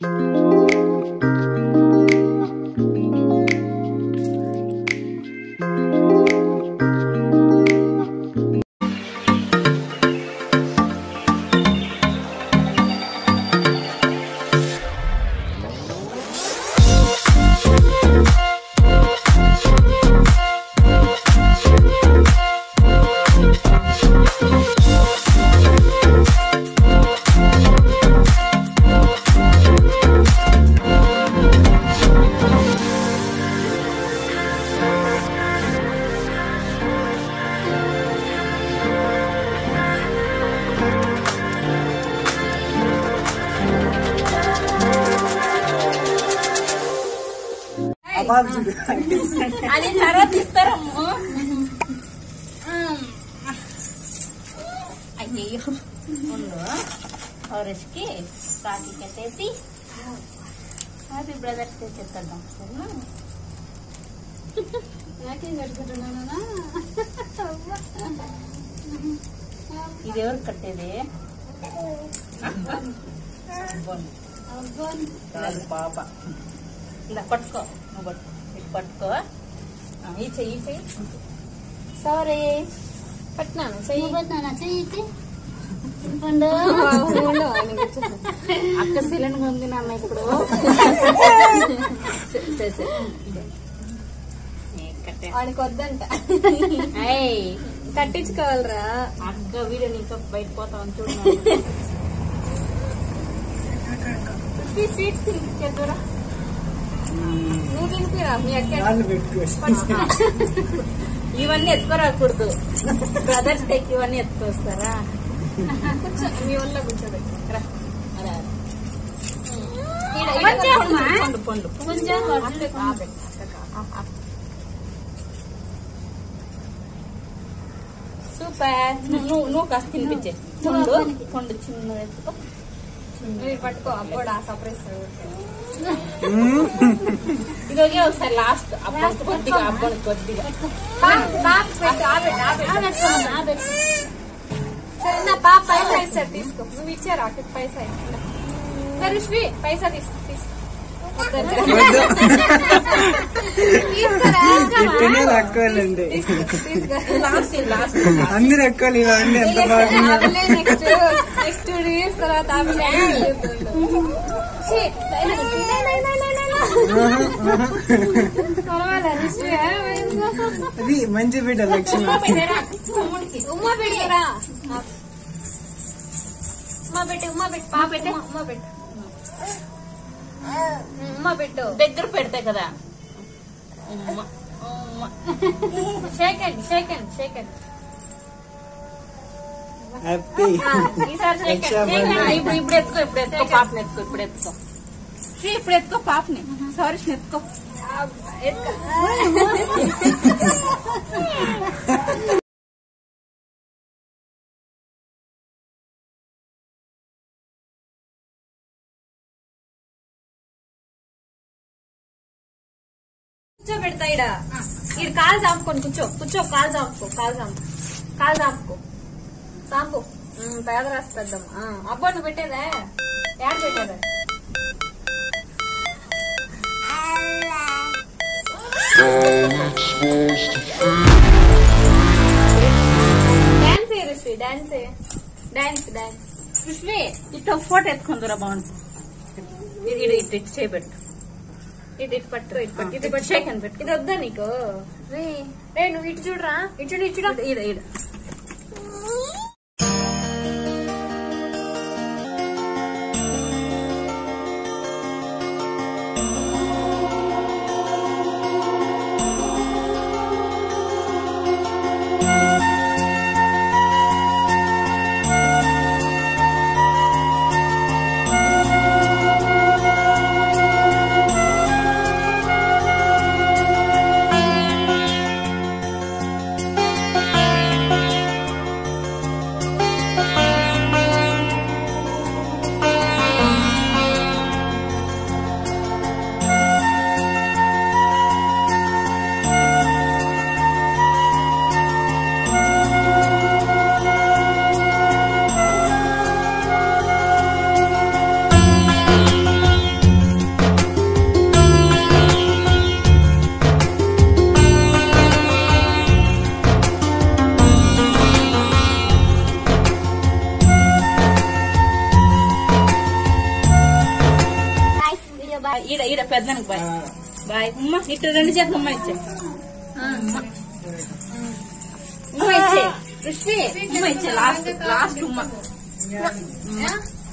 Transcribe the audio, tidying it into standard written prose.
అది తర్వాత ఇస్తారమ్మ. అయ్యో ముందు ఔరేష్కి కాకి కట్టేసి హ్యాపీ బ్రదర్స్ డే చెప్తాం. సరేనా? నాకేం కట్టుకుంటున్నానా? ఇది ఎవరు కట్టేది? పాప ఇలా పట్టుకో, నువ్వు పట్టుకో, ఇది పట్టుకో. ఈ చెయ్యి చెయ్యి. సారీ పట్టినాను, చెయ్యి పట్టినా, చెయ్యి అక్క సిలిండర్ ఉంది నాన్న ఇప్పుడు. వాడికి వద్దంట, కట్టించుకోవాలరా అక్క. వీడియో ఇంకా బయట పోతామని చూడండి. స్వీట్ తినిపించేద్దురా. నువ్వు తినిపిరా, మీ అక్క. ఇవన్నీ ఎత్తుకోరాకూడదు. బ్రదర్స్ డేకి ఇవన్నీ ఎత్తుకొస్తారా? మీ వల్ల కూర్చోబెట్టరా. పండు పండు సూపర్. నువ్వు కాస్త తినిపించే. పండు పండు చిన్న ఎత్తుకో, పట్టుకో. అప్పుడు ఆ సర్ప్రైజ్ ఇదొకే ఒకసారి లాస్ట్. అప్పుడు కొద్దిగా అప్పుడు కొద్దిగా సరే. నా పాప పైసా ఇస్తారు, తీసుకో. నువ్వు ఇచ్చారా పైసా? రుష్వి పైసా తీసుకో. అందరు ఎక్కువ ఇవన్నీ ఎంత బాగుంది. నెక్స్ట్ రీల్స్ తర్వాత అది మంచి బిడ్డ లక్ష్మి. ఉమ్మా పెడతారా? ఉమ్మా పెట్టు, ఉమ్మా పెట్టు, పాప పెట్టు, ఉమ్మా పెట్టు, ఉమ్మా పెట్టు. దగ్గర పెడతాయి కదా. షేకండి షేకండి షేకండి. ఈసారి ఇప్పుడు ఎత్తుకో, ఇప్పుడు ఎత్తుకో పాపని, ఎత్తుకో ఇప్పుడు ఎత్తుకో. ఇప్పుడు ఎత్తుకో పాపని. సారీ ఎత్తుకో. కూర్చోబెడతా. ఇడ కాలు చాపుకొని కూర్చో, కూర్చో. కాలు చాపుకో, కాలు చాపు, కాలు చాపుకో, చాపు. పేద రాసి పెద్దాం. అబ్బా నువ్వు పెట్టేదా? యాడ్ పెట్టేదా? Dance Rushvi, dance dance dance. Rushvi ఇట్లా ఫోటో ఎత్తుకుందరా బాగుంటుంది. ఇది ఇటు ఇటు చేపెట్టు, ఇటు ఇటు పట్టు, ఇటు పట్టు, ఇటు పట్టు. షేక్ అని పెట్టు. ఇది వద్దా నీకు? రే నువ్వు ఇటు చూడరా, ఇటు చూడు, ఇటు చూడ. ఇడ ఇడ ఈడ ఈడ పెద్దనికి బాయ్ బాయ్ ఉమ్మ ఇటు 2 చేతులు ఉమ్మ ఇచ్చే ఉమ్మ ఇచ్చే రుషి ఉమ్మ ఇచ్చే లాస్ట్ ఉమ్మ